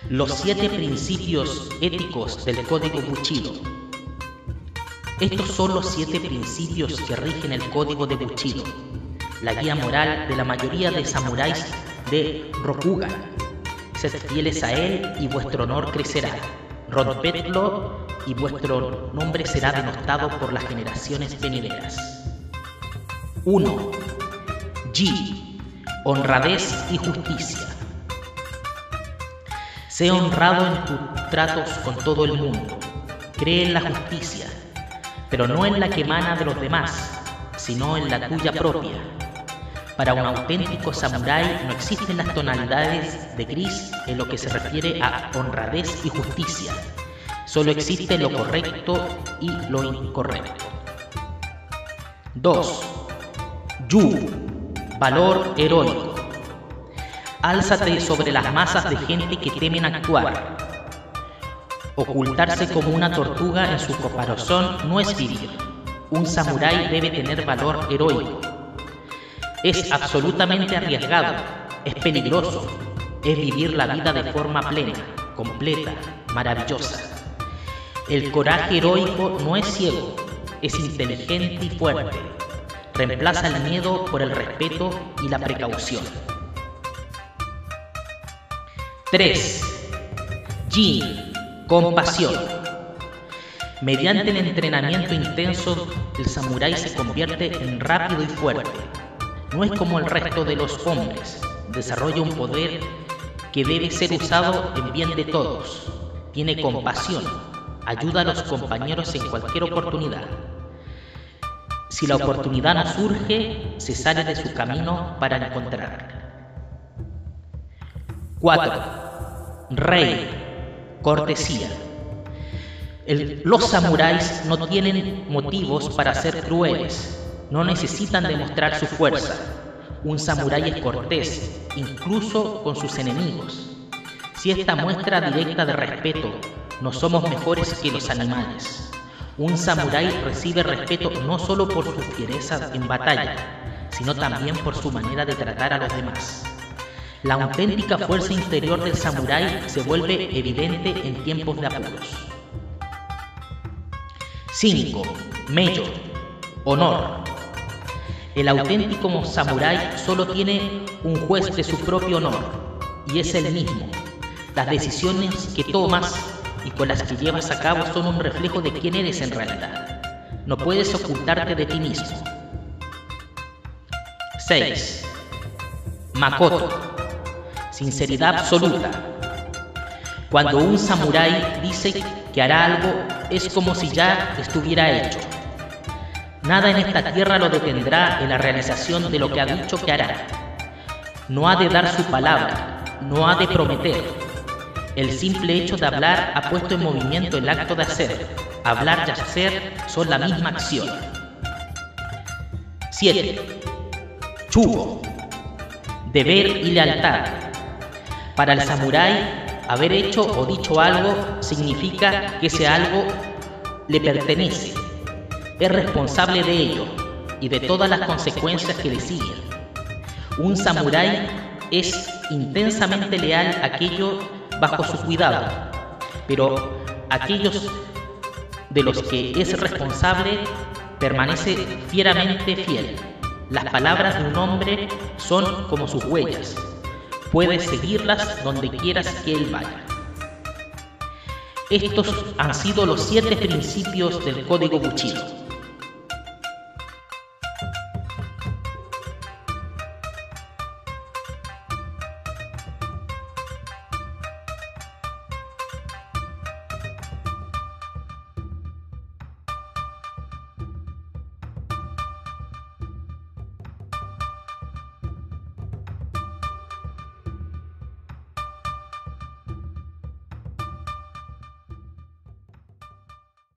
Los 7 principios éticos del Código Bushido. Estos son los 7 principios que rigen el Código de Bushido, la guía moral de la mayoría de samuráis de Rokugan. Sed fieles a él y vuestro honor crecerá. Rompedlo y vuestro nombre será denostado por las generaciones venideras. 1. Ji. Honradez y justicia. Sé honrado en tus tratos con todo el mundo. Cree en la justicia, pero no en la que emana de los demás, sino en la tuya propia. Para un auténtico samurái no existen las tonalidades de gris en lo que se refiere a honradez y justicia. Solo existe lo correcto y lo incorrecto. 2. Yu. Valor heroico. Álzate sobre las masas de gente que temen actuar. Ocultarse como una tortuga en su caparazón no es vivir. Un samurái debe tener valor heroico. Es absolutamente arriesgado, es peligroso, es vivir la vida de forma plena, completa, maravillosa. El coraje heroico no es ciego, es inteligente y fuerte. Reemplaza el miedo por el respeto y la precaución. 3. Jin. Compasión. Mediante el entrenamiento intenso, el samurái se convierte en rápido y fuerte. No es como el resto de los hombres. Desarrolla un poder que debe ser usado en bien de todos. Tiene compasión. Ayuda a los compañeros en cualquier oportunidad. Si la oportunidad no surge, se sale de su camino para encontrarla. 4. Rey. Cortesía. Los samuráis no tienen motivos para ser crueles. No necesitan demostrar su fuerza. Un samurái es cortés, incluso con sus enemigos. Si esta muestra directa de respeto, no somos mejores que los animales. Un samurái recibe respeto no solo por su fiereza en batalla, sino también por su manera de tratar a los demás. La auténtica fuerza interior del samurái se vuelve evidente en tiempos de apuros. 5. Meyo. Honor. El auténtico samurái solo tiene un juez de su propio honor, y es el mismo. Las decisiones que tomas y con las que llevas a cabo son un reflejo de quién eres en realidad. No puedes ocultarte de ti mismo. 6. Makoto. Sinceridad absoluta. Cuando un samurái dice que hará algo, es como si ya estuviera hecho. Nada en esta tierra lo detendrá en la realización de lo que ha dicho que hará. No ha de dar su palabra, no ha de prometer. El simple hecho de hablar ha puesto en movimiento el acto de hacer. Hablar y hacer son la misma acción. 7. Chugo. Deber y lealtad. Para el samurái, haber hecho o dicho algo significa que ese algo le pertenece. Es responsable de ello y de todas las consecuencias que le siguen. Un samurái es intensamente leal a aquello bajo su cuidado, pero aquellos de los que es responsable permanece fieramente fiel. Las palabras de un hombre son como sus huellas. Puedes seguirlas donde quieras que él vaya. Estos han sido los 7 principios del Código Bushido.